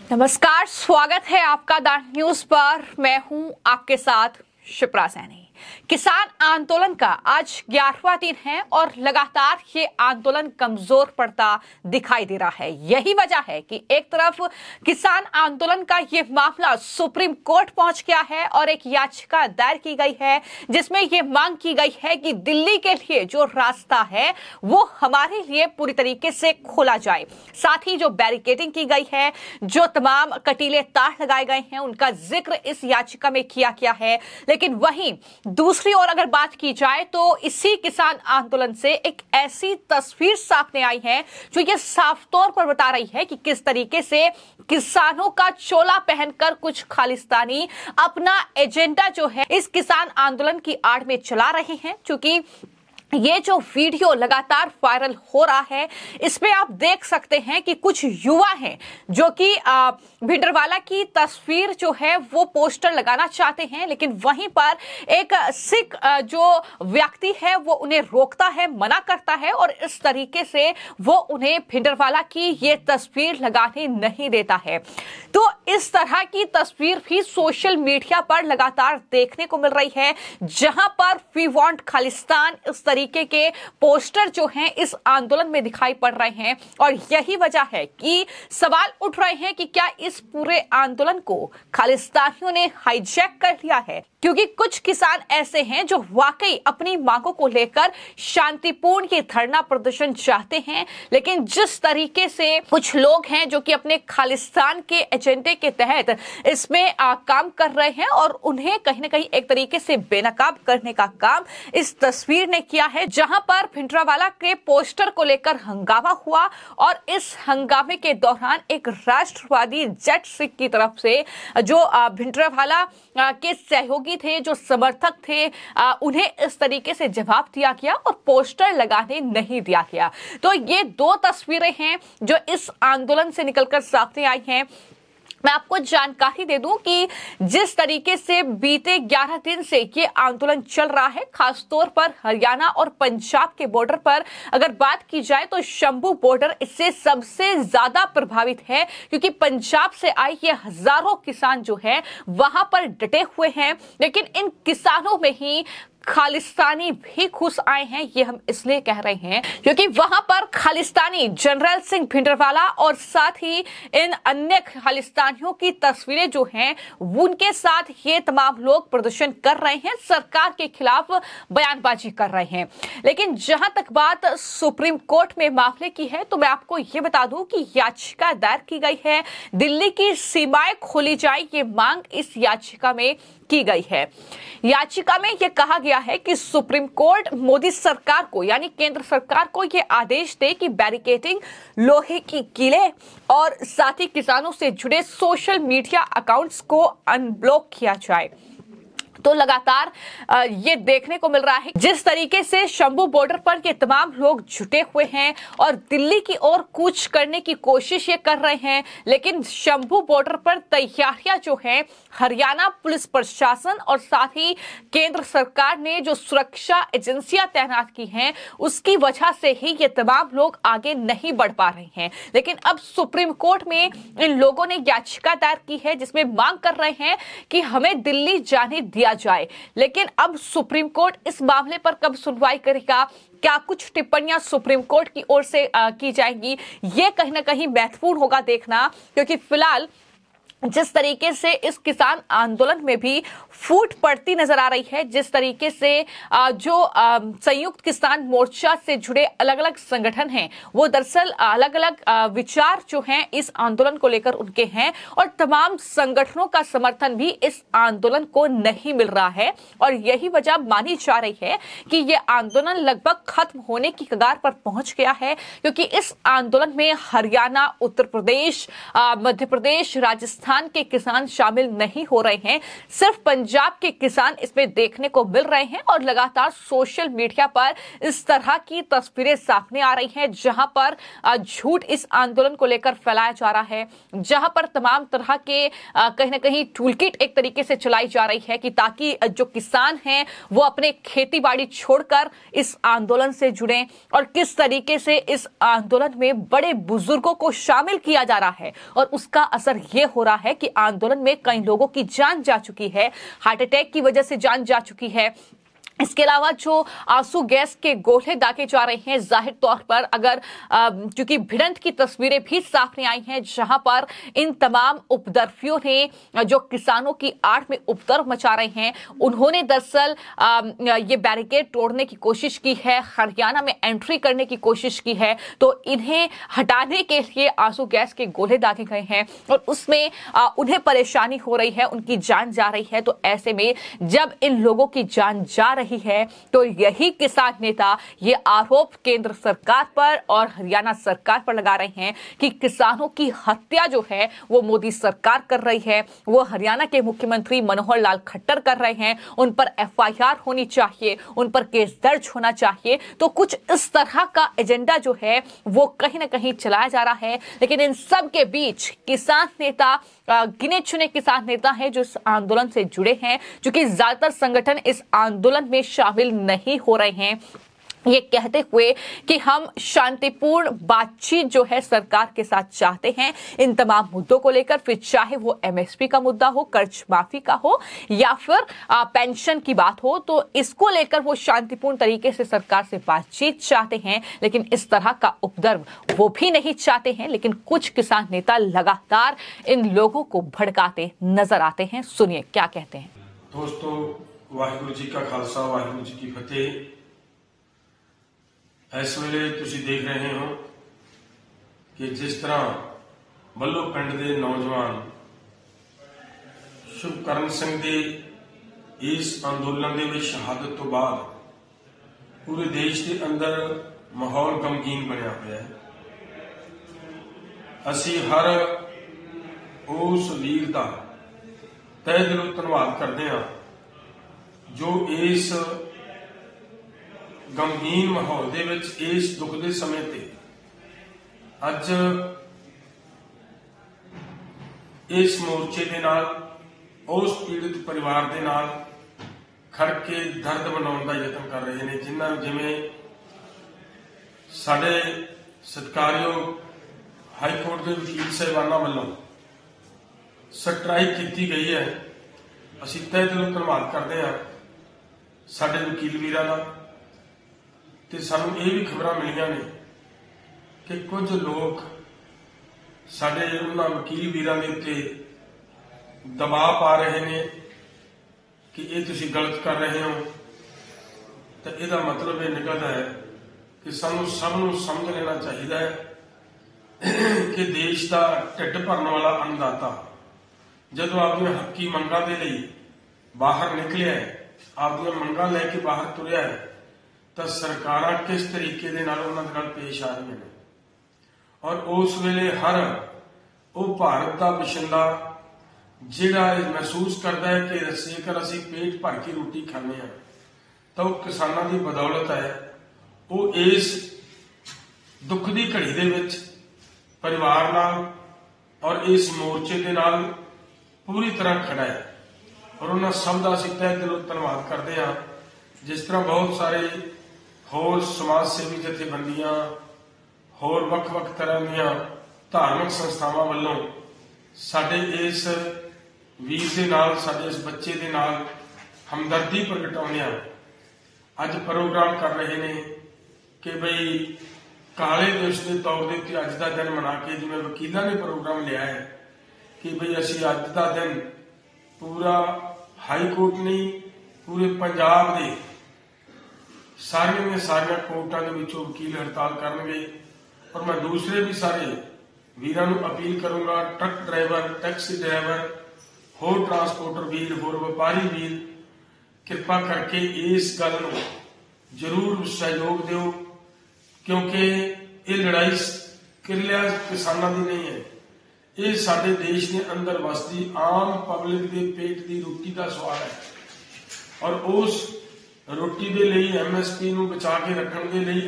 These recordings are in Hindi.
नमस्कार, स्वागत है आपका द न्यूज पर। मैं हूं आपके साथ शिप्रा सैनी। किसान आंदोलन का आज 11वां दिन है और लगातार ये आंदोलन कमजोर पड़ता दिखाई दे रहा है। यही वजह है कि एक तरफ किसान आंदोलन का ये मामला सुप्रीम कोर्ट पहुंच गया है और एक याचिका दायर की गई है जिसमें ये मांग की गई है कि दिल्ली के लिए जो रास्ता है वो हमारे लिए पूरी तरीके से खोला जाए। साथ ही जो बैरिकेडिंग की गई है, जो तमाम कटीले तार लगाए गए हैं, उनका जिक्र इस याचिका में किया गया है। लेकिन वहीं दूसरी ओर अगर बात की जाए तो इसी किसान आंदोलन से एक ऐसी तस्वीर सामने आई है जो ये साफ तौर पर बता रही है कि किस तरीके से किसानों का चोला पहनकर कुछ खालिस्तानी अपना एजेंडा जो है इस किसान आंदोलन की आड़ में चला रहे हैं। क्योंकि ये जो वीडियो लगातार वायरल हो रहा है, इसमें आप देख सकते हैं कि कुछ युवा हैं जो कि भिंडरवाला की तस्वीर जो है वो पोस्टर लगाना चाहते हैं, लेकिन वहीं पर एक सिख जो व्यक्ति है वो उन्हें रोकता है, मना करता है और इस तरीके से वो उन्हें भिंडरवाला की ये तस्वीर लगाने नहीं देता है। तो इस तरह की तस्वीर भी सोशल मीडिया पर लगातार देखने को मिल रही है, जहां पर वी वांट खालिस्तान इस तरीके के पोस्टर जो हैं इस आंदोलन में दिखाई पड़ रहे हैं। और यही वजह है कि सवाल उठ रहे हैं कि क्या इस पूरे आंदोलन को खालिस्तानियों ने हाईजैक कर लिया है, क्योंकि कुछ किसान ऐसे हैं जो वाकई अपनी मांगों को लेकर शांतिपूर्ण ये धरना प्रदर्शन चाहते हैं, लेकिन जिस तरीके से कुछ लोग हैं जो कि अपने खालिस्तान के एजेंडे के तहत इसमें काम कर रहे हैं और उन्हें कहीं ना कहीं एक तरीके से बेनकाब करने का काम इस तस्वीर ने किया है, जहां पर भिंडरावाला के पोस्टर को लेकर हंगामा हुआ। और इस हंगामे के दौरान एक राष्ट्रवादी जट सिख की तरफ से जो भिंडरावाला के सहयोगी थे, जो समर्थक थे, उन्हें इस तरीके से जवाब दिया गया और पोस्टर लगाने नहीं दिया गया। तो ये दो तस्वीरें हैं जो इस आंदोलन से निकलकर सामने आई हैं। मैं आपको जानकारी दे दूं कि जिस तरीके से बीते 11 दिन से ये आंदोलन चल रहा है, खासतौर पर हरियाणा और पंजाब के बॉर्डर पर अगर बात की जाए तो शंभू बॉर्डर इससे सबसे ज्यादा प्रभावित है, क्योंकि पंजाब से आए ये हजारों किसान जो है वहां पर डटे हुए हैं। लेकिन इन किसानों में ही खालिस्तानी भी घुस आए हैं। ये हम इसलिए कह रहे हैं क्योंकि वहां पर खालिस्तानी जनरल सिंह भिंडरवाला और साथ ही इन अन्य खालिस्तानियों की तस्वीरें जो हैं उनके साथ ये तमाम लोग प्रदर्शन कर रहे हैं, सरकार के खिलाफ बयानबाजी कर रहे हैं। लेकिन जहां तक बात सुप्रीम कोर्ट में मामले की है तो मैं आपको ये बता दूं कि याचिका दायर की गई है, दिल्ली की सीमाएं खोली जाए, ये मांग इस याचिका में की गई है। याचिका में यह कहा गया है कि सुप्रीम कोर्ट मोदी सरकार को यानी केंद्र सरकार को यह आदेश दे कि बैरिकेडिंग, लोहे की कीलें और साथ ही किसानों से जुड़े सोशल मीडिया अकाउंट्स को अनब्लॉक किया जाए। तो लगातार ये देखने को मिल रहा है जिस तरीके से शंभू बॉर्डर पर ये तमाम लोग जुटे हुए हैं और दिल्ली की ओर कूच करने की कोशिश ये कर रहे हैं। लेकिन शंभू बॉर्डर पर तैयारियां जो हैं हरियाणा पुलिस प्रशासन और साथ ही केंद्र सरकार ने जो सुरक्षा एजेंसियां तैनात की हैं उसकी वजह से ही ये तमाम लोग आगे नहीं बढ़ पा रहे हैं। लेकिन अब सुप्रीम कोर्ट में इन लोगों ने याचिका दायर की है जिसमें मांग कर रहे हैं कि हमें दिल्ली जाने दिया जाए। लेकिन अब सुप्रीम कोर्ट इस मामले पर कब सुनवाई करेगा, क्या कुछ टिप्पणियां सुप्रीम कोर्ट की ओर से की जाएंगी, ये कहीं ना कहीं महत्वपूर्ण होगा देखना। क्योंकि फिलहाल जिस तरीके से इस किसान आंदोलन में भी फूट पड़ती नजर आ रही है, जिस तरीके से जो संयुक्त किसान मोर्चा से जुड़े अलग अलग संगठन हैं वो दरअसल अलग अलग विचार जो हैं इस आंदोलन को लेकर उनके हैं और तमाम संगठनों का समर्थन भी इस आंदोलन को नहीं मिल रहा है। और यही वजह मानी जा रही है कि ये आंदोलन लगभग खत्म होने की कगार पर पहुंच गया है, क्योंकि इस आंदोलन में हरियाणा, उत्तर प्रदेश, मध्य प्रदेश, राजस्थान राजस्थान के किसान शामिल नहीं हो रहे हैं, सिर्फ पंजाब के किसान इसमें देखने को मिल रहे हैं। और लगातार सोशल मीडिया पर इस तरह की तस्वीरें सामने आ रही हैं जहां पर झूठ इस आंदोलन को लेकर फैलाया जा रहा है, जहां पर तमाम तरह के कहीं ना कहीं टूलकिट एक तरीके से चलाई जा रही है कि ताकि जो किसान हैं वो अपने खेती बाड़ी छोड़कर इस आंदोलन से जुड़ें। और किस तरीके से इस आंदोलन में बड़े बुजुर्गों को शामिल किया जा रहा है और उसका असर यह हो रहा है कि आंदोलन में कई लोगों की जान जा चुकी है, हार्ट अटैक की वजह से जान जा चुकी है। इसके अलावा जो आंसू गैस के गोले दागे जा रहे हैं, जाहिर तौर पर अगर क्योंकि भिड़ंत की तस्वीरें भी सामने आई हैं जहां पर इन तमाम उपद्रवियों ने जो किसानों की आड़ में उपद्रव मचा रहे हैं, उन्होंने दरअसल ये बैरिकेड तोड़ने की कोशिश की है, हरियाणा में एंट्री करने की कोशिश की है। तो इन्हें हटाने के लिए आंसू गैस के गोले दागे गए हैं और उसमें उन्हें परेशानी हो रही है, उनकी जान जा रही है। तो ऐसे में जब इन लोगों की जान जा रही है तो यही किसान नेता ये आरोप केंद्र सरकार पर और हरियाणा सरकार पर लगा रहे हैं कि किसानों की हत्या जो है वो मोदी सरकार कर रही है, वो हरियाणा के मुख्यमंत्री मनोहर लाल खट्टर कर रहे हैं, उन पर एफआईआर होनी चाहिए, उन पर केस दर्ज होना चाहिए। तो कुछ इस तरह का एजेंडा जो है वो कहीं ना कहीं चलाया जा रहा है। लेकिन इन सब के बीच किसान नेता, गिने चुने किसान नेता हैं जो इस आंदोलन से जुड़े हैं, क्योंकि ज्यादातर संगठन इस आंदोलन में शामिल नहीं हो रहे हैं, ये कहते हुए कि हम शांतिपूर्ण बातचीत जो है सरकार के साथ चाहते हैं इन तमाम मुद्दों को लेकर, फिर चाहे वो एमएसपी का मुद्दा हो, कर्ज माफी का हो या फिर पेंशन की बात हो, तो इसको लेकर वो शांतिपूर्ण तरीके से सरकार से बातचीत चाहते हैं। लेकिन इस तरह का उपद्रव वो भी नहीं चाहते हैं। लेकिन कुछ किसान नेता लगातार इन लोगों को भड़काते नजर आते हैं। सुनिए क्या कहते हैं। दोस्तों, वाहिगुरू जी का खालसा, वाहिगुरू जी की फतेह। इस वेले तुसीं देख रहे हो कि जिस तरह मल्लो पिंड के नौजवान शुभकरण सिंह के इस अंदोलन के शहादत तो बाद पूरे देश के अंदर माहौल गमगीन बनया हुआ है। असी हर उस वीर का तहे दिलों धन्नवाद करते हैं जो इस गमगीन माहौल दे विच, इस दुख के समय ते अज इस मोर्चे दे नाल उस पीड़ित परिवार दे नाल खड़ के दर्द बनाने का यतन कर रहे हैं। जिन्होंने जिमें साडे सत्कारयोग हाईकोर्ट के वकील साहिबाना वालों स्ट्राइक की गई है, असीं तहे दिलों धन्नवाद करते हैं साडे वकील वीरां दा। ते सानूं ये भी खबरां मिलियां ने कि कुछ लोग साडे उन्हां वकील वीरां दे उत्ते दबाव पा रहे हैं कि ये तुसीं गलत कर रहे हो। तो इसका मतलब ये निकलता है कि सानूं सबनूं समझ लेना चाहिए है कि देश का ढिड भरने वाला अन्नदाता जदों अपनी हक्की मंगां दे लई बाहर निकलिया है, आपदियां मंगां लैके बाहर तुरिया है, तो सरकारां किस तरीके दे नाल उन्हां दे नाल पेश आ रही हैं। और उस वेले हर वो भारत का बशिंदा जिहड़ा महसूस करता है कि जेकर असीं पेट भर के रोटी खाने हैं तो वो किसानां दी बदौलत है, वो इस दुख की घड़ी दे विच परिवार नाल और इस मोर्चे के नाल पूरी तरह खड़ा है। और उन्होंने सब का असीं तहे दिलों धन्नवाद करते हैं। जिस तरह बहुत सारे होर समाज सेवी जथेबंदियां, होर वख-वख तरह दीयां धार्मिक संस्थावां वल्लों साडे इस वीर दे नाल, साडे इस बच्चे दे नाल हमदर्दी प्रगटाउंदियां अज प्रोग्राम कर रहे हैं कि बई काले दिवस के तौर के अज का दिन मना के, जिवें वकीलों ने प्रोग्राम लिया है कि बई असीं अज का दिन पूरा हाईकोर्ट नहीं, पूरे पंजाब के सारिया कोर्टां दे विचों वकील हड़ताल करनगे। और मैं दूसरे भी सारे वीरां नूं अपील करूंगा, ट्रक ड्राइवर, टैक्सी ड्राइवर, होर ट्रांसपोर्टर वीर, होर व्यापारी वीर, कृपा करके इस गल नूं जरूर सहयोग दिओ, क्योंकि ये लड़ाई किरलिया किसानां दी नहीं है, ਇਹ ਸਾਡੇ ਦੇਸ਼ ਦੇ ਅੰਦਰ ਵਸਦੀ ਆਮ ਪਬਲਿਕ ਦੇ ਪੇਟ ਦੀ ਰੋਟੀ ਦਾ ਸਵਾਲ ਹੈ ਔਰ ਉਸ ਰੋਟੀ ਦੇ ਲਈ MSP ਨੂੰ ਬਚਾ ਕੇ ਰੱਖਣ ਦੇ ਲਈ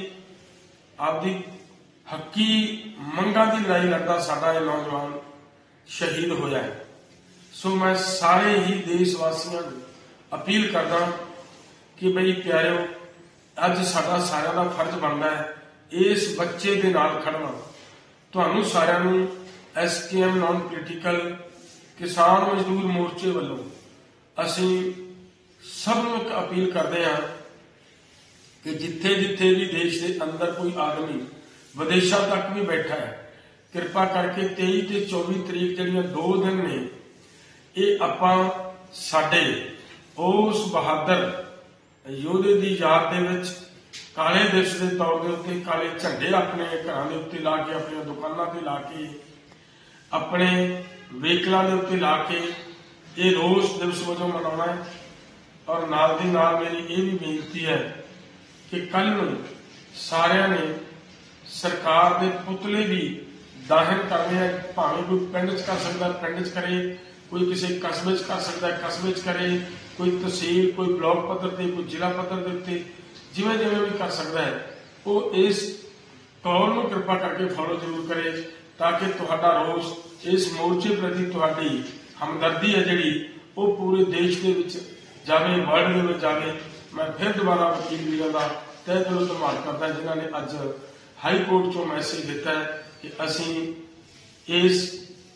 ਆਪਦੀ ਹੱਕੀ ਮੰਗਾਂ ਦੀ ਲੜਾਈ ਲੜਦਾ ਸਾਡਾ ਇਹ ਨੌਜਵਾਨ ਸ਼ਹੀਦ ਹੋਇਆ ਹੈ। ਸੋ ਮੈਂ ਸਾਰੇ ਹੀ ਦੇਸ਼ ਵਾਸੀਆਂ ਨੂੰ ਅਪੀਲ ਕਰਦਾ ਕਿ ਬਈ ਪਿਆਰਿਓ, ਅੱਜ ਸਾਡਾ ਸਾਰਿਆਂ ਦਾ ਫਰਜ਼ ਬਣਦਾ ਹੈ ਇਸ ਬੱਚੇ ਦੇ ਨਾਲ ਖੜਨਾ। ਤੁਹਾਨੂੰ ਸਾਰਿਆਂ ਨੂੰ SKM ਨੌਨ ਪੋਲੀਟੀਕਲ ਕਿਸਾਨ ਮਜ਼ਦੂਰ ਮੋਰਚੇ ਵੱਲੋਂ ਅਸੀਂ ਸਭ ਨੂੰ ਇੱਕ ਅਪੀਲ ਕਰਦੇ ਹਾਂ ਕਿ ਜਿੱਥੇ ਜਿੱਥੇ ਵੀ ਦੇਸ਼ ਦੇ ਅੰਦਰ ਕੋਈ ਆਦਮੀ ਵਿਦੇਸ਼ਾਂ ਤੱਕ ਵੀ ਬੈਠਾ ਹੈ, ਕਿਰਪਾ ਕਰਕੇ 23 ਤੇ 24 ਤਰੀਕ ਜਿਹੜੀਆਂ 2 ਦਿਨ ਨੇ, ਇਹ ਆਪਾਂ ਸਾਡੇ ਉਸ ਬਹਾਦਰ ਯੋਧੇ ਦੀ ਯਾਦ ਦੇ ਵਿੱਚ ਕਾਲੇ ਦਿਵਸ ਦੇ ਤੌਰ ਦੇ ਉੱਤੇ ਕਾਲੇ ਝੰਡੇ ਆਪਣੇ ਘਰਾਂ ਦੇ ਉੱਤੇ ਲਾ ਕੇ, ਆਪਣੀਆਂ ਦੁਕਾਨਾਂ ਤੇ ਲਾ ਕੇ, ਆਪਣੇ ਵਹੀਕਲਾਂ ਦੇ ਉੱਤੇ ਲਾ ਕੇ ਇਹ ਰੋਸ ਦਿਵਸ ਵਜੋਂ ਮਨਾਉਣਾ ਹੈ। ਔਰ ਨਾਲ ਦੀ ਨਾਲ ਮੇਰੀ ਇਹ ਵੀ ਬੇਨਤੀ ਹੈ ਕਿ ਕੱਲ ਨੂੰ ਸਾਰਿਆਂ ਨੇ ਸਰਕਾਰ ਦੇ ਪੁਤਲੇ ਵੀ ਦਾਹਨ ਕਰਨੇ ਆ। ਭਾਵੇਂ ਕੋਈ ਪਿੰਡ 'ਚ ਕਰ ਸਕਦਾ ਪਿੰਡ 'ਚ ਕਰੇ, ਕੋਈ ਕਿਸੇ ਕਸਬੇ 'ਚ ਕਰ ਸਕਦਾ ਕਸਬੇ 'ਚ ਕਰੇ, ਕੋਈ ਤਹਿਸੀਲ, ਕੋਈ ਬਲਾਕ ਪੱਧਰ ਤੇ, ਕੋਈ ਜ਼ਿਲ੍ਹਾ ਪੱਧਰ ਦੇ ਉੱਤੇ, ਜਿਵੇਂ ਜਿਵੇਂ ਵੀ ਕਰ ਸਕਦਾ ਹੈ ਉਹ ਇਸ ਕੌਲ ਨੂੰ ਕਿਰਪਾ ਕਰਕੇ ਫੋਲੋ ਜ਼ਰੂਰ ਕਰੇ ਤਾਂ ਕਿ ਤੁਹਾਡਾ ਰੋਸ, ਇਸ ਮੋਰਚੇ ਪ੍ਰਤੀ ਤੁਹਾਡੀ ਹਮਦਰਦੀ ਹੈ ਜਿਹੜੀ ਉਹ ਪੂਰੇ ਦੇਸ਼ ਦੇ ਵਿੱਚ ਜਾਵੇ, ਵਰਲਡ ਦੇ ਵਿੱਚ ਜਾਵੇ। ਮੈਂ ਫਿਰ ਦੁਬਾਰਾ ਵਕੀਲ ਵੀਰਾਂ ਦਾ ਤਹਿ ਦਿਲੋਂ ਧੰਨਵਾਦ ਕਰਦਾ ਜਿਨ੍ਹਾਂ ਨੇ ਅੱਜ ਹਾਈ ਕੋਰਟ ਚੋਂ ਮੈਸੇਜ ਦਿੱਤਾ ਹੈ ਕਿ ਅਸੀਂ ਇਸ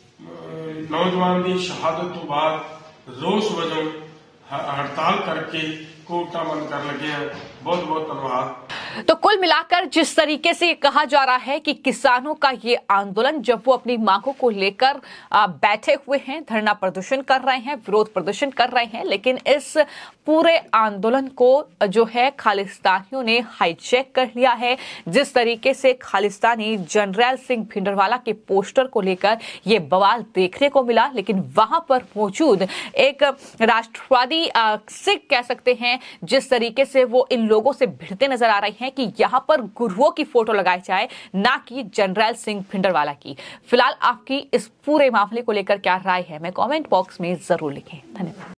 ਨੌਜਵਾਨ ਦੀ ਸ਼ਹਾਦਤ ਤੋਂ ਬਾਅਦ ਰੋਸ वजों हड़ताल करके कोर्टा बंद कर लगे हैं। बहुत बहुत धन्यवाद। तो कुल मिलाकर जिस तरीके से कहा जा रहा है कि किसानों का ये आंदोलन, जब वो अपनी मांगों को लेकर बैठे हुए हैं, धरना प्रदर्शन कर रहे हैं, विरोध प्रदर्शन कर रहे हैं, लेकिन इस पूरे आंदोलन को जो है खालिस्तानियों ने हाईजैक कर लिया है। जिस तरीके से खालिस्तानी जर्नैल सिंह भिंडरवाला के पोस्टर को लेकर ये बवाल देखने को मिला, लेकिन वहां पर मौजूद एक राष्ट्रवादी सिख कह सकते हैं, जिस तरीके से वो इन लोगों से भिड़ते नजर आ रही हैं कि यहां पर गुरुओं की फोटो लगाई जाए, ना कि जर्नैल सिंह भिंडरवाला की। फिलहाल आपकी इस पूरे मामले को लेकर क्या राय है, मैं कमेंट बॉक्स में जरूर लिखें। धन्यवाद।